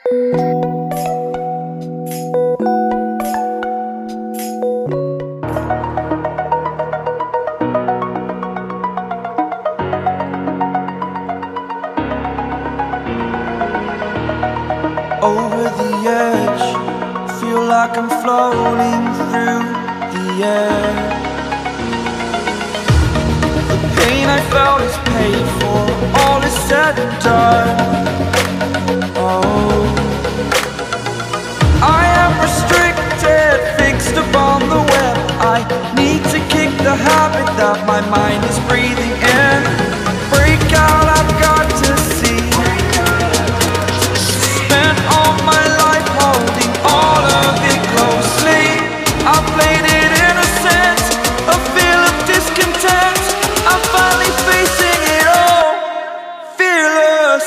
Over the edge, feel like I'm floating through the air. The pain I felt is paid for, all is said and done. Oh, I am restricted, fixed upon the web. I need to kick the habit that my mind is breathing in. Break out, I've got to see. Spent all my life holding all of it closely. I played it innocent, a feel of discontent. I'm finally facing it all, fearless.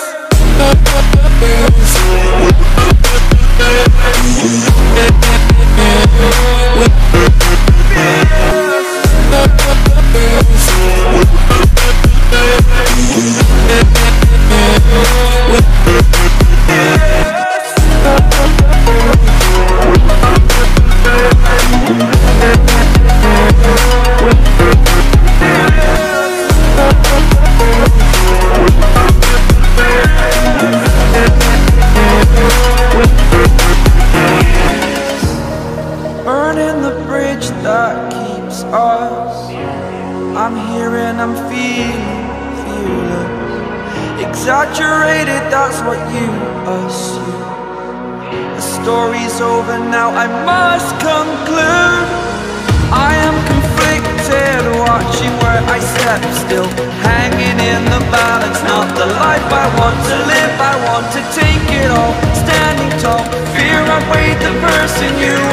Burning the bridge that keeps us. I'm here and I'm feeling fearless. Exaggerated, that's what you assume. The story's over now, I must conclude. I am conflicted, watching where I step still, hanging in the balance. Not the life I want to live, I want to take it all. Standing tall, fear I weighed the person you